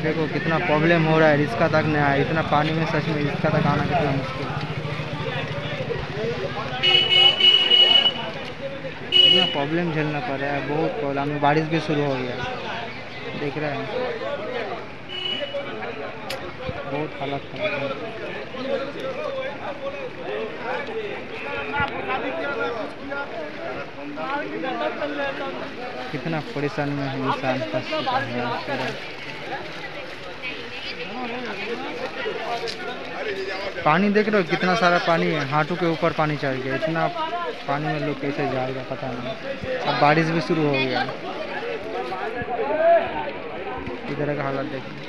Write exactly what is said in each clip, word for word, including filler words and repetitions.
देखो कितना प्रॉब्लम हो रहा है, रिक्शा तक नहीं आया इतना पानी में, सच में रिक्शा तक आना कितना मुश्किल है। इतना प्रॉब्लम झेलना पड़ रहा है, बहुत प्रॉब्लम। बारिश भी शुरू हो गया, देख रहे हैं बहुत हालत खराब है। कितना परेशान में है इंसान फंस चुका है। पानी देख रहे हो कितना सारा पानी है, हाथों के ऊपर पानी चढ़ गया। इतना पानी में लोग कैसे जाएगा पता नहीं। अब बारिश भी शुरू हो गया, इधर का हालत देखिए।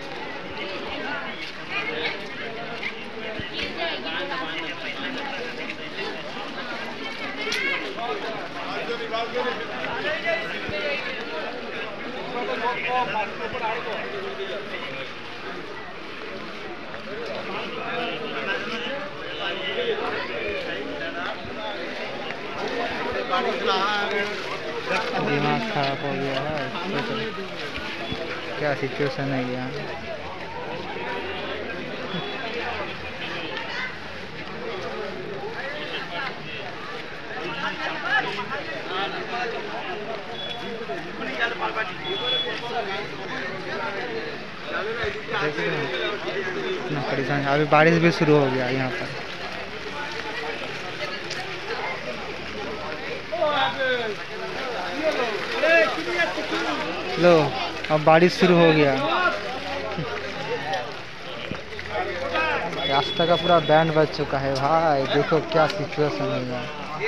दिमाग खराब हो गया है, क्या सिचुएशन है यहाँ। इतना परेशान, अभी बारिश भी शुरू हो गया यहाँ पर। लो अब बारिश शुरू हो गया, रास्ता का पूरा बैंड बज चुका है भाई। देखो क्या सिचुएशन है यहाँ।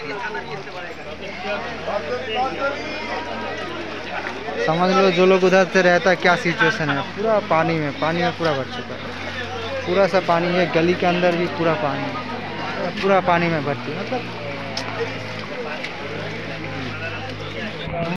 समझ लो जो लोग उधर से रहता है क्या सिचुएशन है, पूरा पानी में, पानी में पूरा भर चुका है। पूरा सा पानी है, गली के अंदर भी पूरा पानी है, पूरा पानी में भर्ती मतलब।